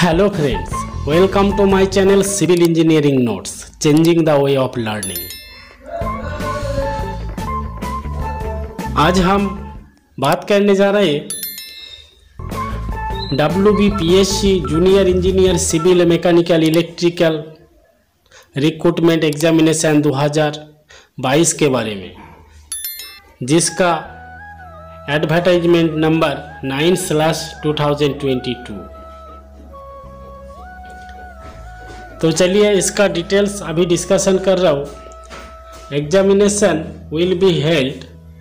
Hello friends, welcome to my channel Civil Engineering Notes, Changing the Way of Learning। आज हम बात करने जा रहे हैं WBPSC junior engineer civil mechanical electrical recruitment examination 2022 के बारे में, जिसका एडवर्टाइजमेंट नंबर 9/2022। तो चलिए इसका डिटेल्स अभी डिस्कशन कर रहा हूँ। Examination will be held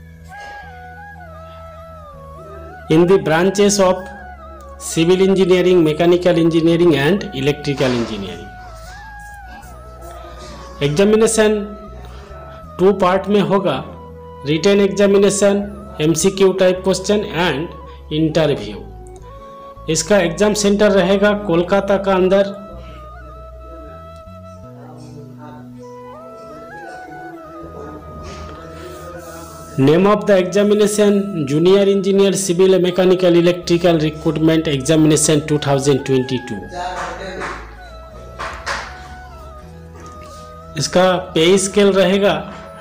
in the branches of civil engineering, mechanical engineering and electrical engineering. Examination 2 part में होगा, written examination, MCQ type question and interview. इसका एग्जाम सेंटर रहेगा कोलकाता का अंदर। Name of the examination junior engineer civil mechanical electrical recruitment examination 2022। इसका पे scale रहेगा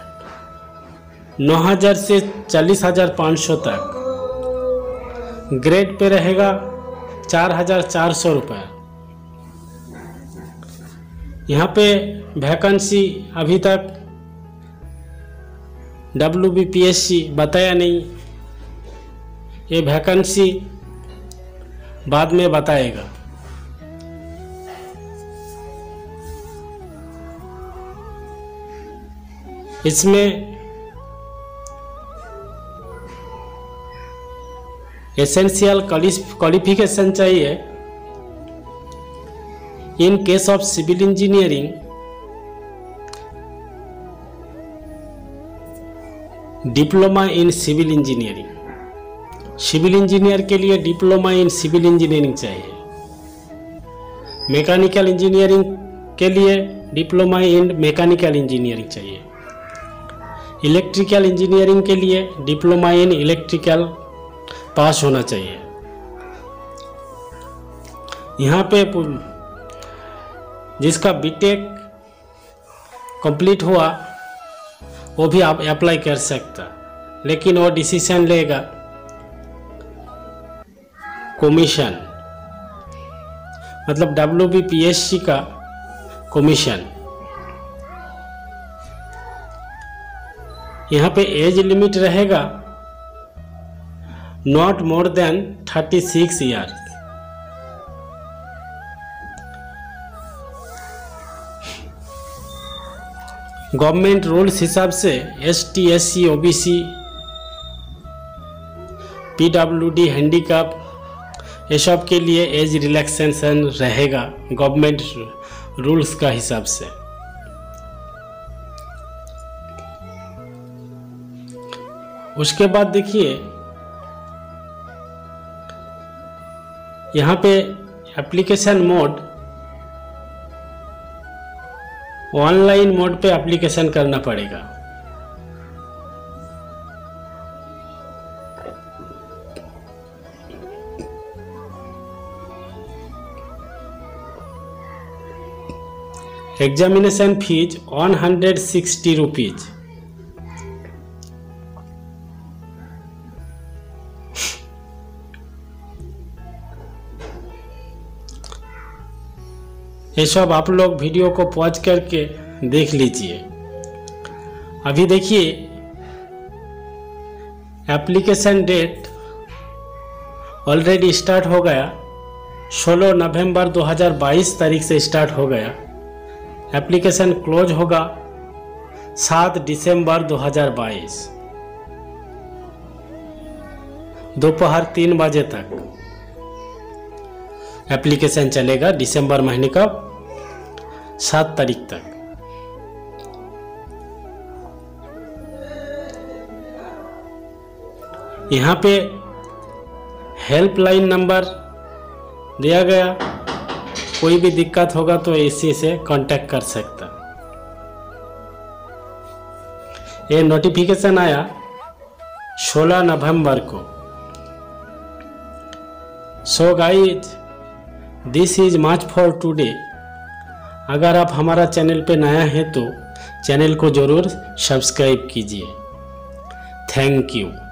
9,000 से 40,500 तक। ग्रेड पे रहेगा 4,400 रुपये। यहाँ पे वैकेंसी अभी तक WBPSC बताया नहीं, ये वैकेंसी बाद में बताएगा। इसमें एसेंशियल क्वालिफिकेशन चाहिए। In case of civil engineering, diploma in civil engineering. Civil engineer के लिए डिप्लोमा इन सिविल इंजीनियरिंग चाहिए। मैकेनिकल इंजीनियरिंग के लिए डिप्लोमा इन मैकेनिकल इंजीनियरिंग चाहिए। इलेक्ट्रिकल इंजीनियरिंग के लिए डिप्लोमा इन इलेक्ट्रिकल पास होना चाहिए। यहाँ पे जिसका बीटेक कंप्लीट हुआ वो भी आप अप्लाई कर सकता, लेकिन वो डिसीजन लेगा कमीशन, मतलब WBPSC का कमीशन। यहाँ पे एज लिमिट रहेगा not more than 36 years. Government rules हिसाब से ST, SC, OBC, PWD, handicap, ये सब के लिए एज रिलैक्सेशन रहेगा गवर्नमेंट रूल्स का हिसाब से। उसके बाद देखिए यहाँ पे एप्लीकेशन मोड, ऑनलाइन मोड पे एप्लीकेशन करना पड़ेगा। Examination fees 160 rupees. ये सब आप लोग वीडियो को पॉज करके देख लीजिए। अभी देखिए एप्लीकेशन डेट ऑलरेडी स्टार्ट हो गया। 16 नवंबर 2022 तारीख से स्टार्ट हो गया। एप्लीकेशन क्लोज होगा 7 दिसंबर 2022 दोपहर 3 बजे तक एप्लीकेशन चलेगा, दिसंबर महीने का 7 तारीख तक। यहाँ पे हेल्पलाइन नंबर दिया गया, कोई भी दिक्कत होगा तो इसी से कांटेक्ट कर सकता। ये नोटिफिकेशन आया 16 नवंबर को। So guys this is much for today. अगर आप हमारा चैनल पे नया है तो चैनल को ज़रूर सब्सक्राइब कीजिए। Thank you.